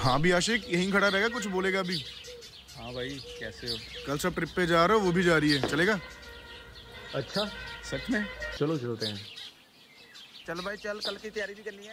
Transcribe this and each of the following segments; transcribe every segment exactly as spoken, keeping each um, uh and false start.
हाँ भी आशिक यहीं खड़ा रहेगा, कुछ बोलेगा अभी? हाँ भाई, कैसे हो? कल सब ट्रिप पे जा रहे हो, वो भी जा रही है, चलेगा? अच्छा, सच में? चलो चलते हैं। चल भाई चल, कल की तैयारी भी करनी है।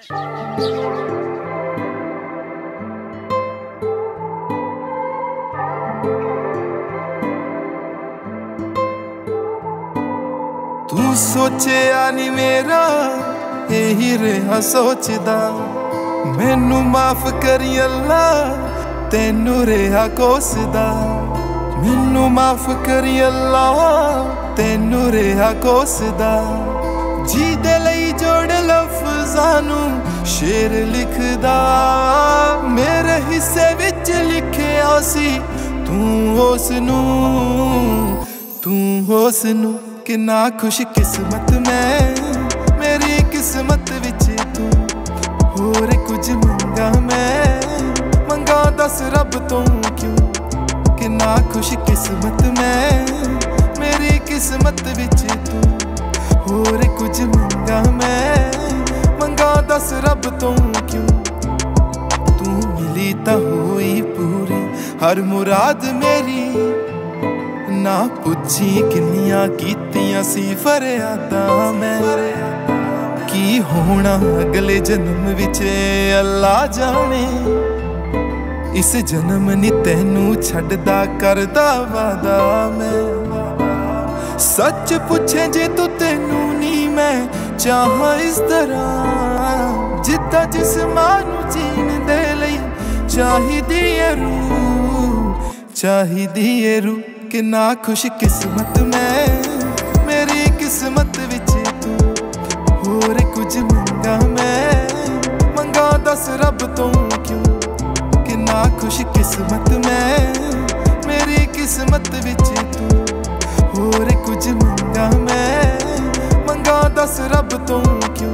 तू सोचिया नी मेरा यही रहा सोचदा, मैनू माफ करी अल्लाह तेनू रहा कोसदा। मैनू माफ करी अल्लाह तेनू रहा कोसदा। जी दे लई जोड़ लफ्ज़ां नू शेर लिखदा, मेरे हिस्से विच लिखिया सी तू उसनू, तू उसनू। कितना खुश किस्मत मैं, मेरी किस्मत विच तू। होर कुछ मंगा मैं, मंगा दस रब तो क्यों। कितना खुश किस्मत मैं, मेरी किस्मत विच तू। होर कुछ मंगा मैं, मंगा दस रब तो क्यों। तू मिली तां होई पूरी हर मुराद मेरी, ना पुछी किन्नियां कीतियां सी फरियादां मैं। की होना अगले जन्म विच अल्लाह जाने, इस जन्म नी तैनू छड्डदा करदा वादा मैं। सच पूछे जे तू तैनू नी मैं चाहां इस तरह, जिद्दां जिस्मां नू जीण दे लई चाहिदी ऐ रूह, चाहिदी ऐ रूह। कितना खुश किस्मत मैं, मेरी किस्मत विच तू। होर कुछ मंगा मैं, मंगा दस रब तो क्यों। कितना खुश किस्मत मैं, मेरी किस्मत विच तू। होर कुछ मंगा मैं, मंगा दस रब तो क्यों।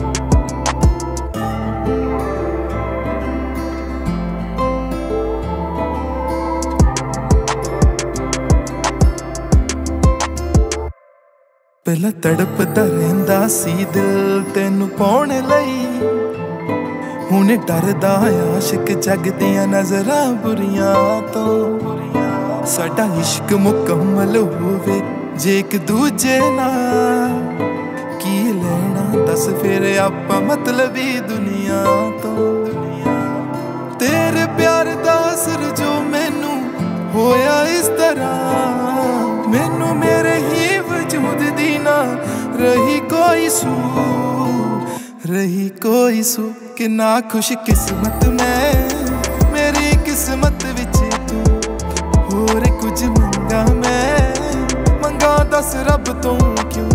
पहला तड़पदा रहिंदा सी दिल तेनू पाउण लई, हुण डरदा आशिक जग दियां नजरां बुरियां तो। साडा इश्क मुकम्मल होवे जे एक दूजे नाल, की लेना दस फिर आपां मतलबी दुनिया तो। तेरे प्यार दा असर जो मैनू होया इस तरह, मैनू मेरे ही वजूद दी ना रही कोई सू, रही कोई सू। कितना खुश किस्मत मैं, मेरी किस्मत विच तू। होर कुछ मंगा मैं, मंगा दस रब तो क्यों।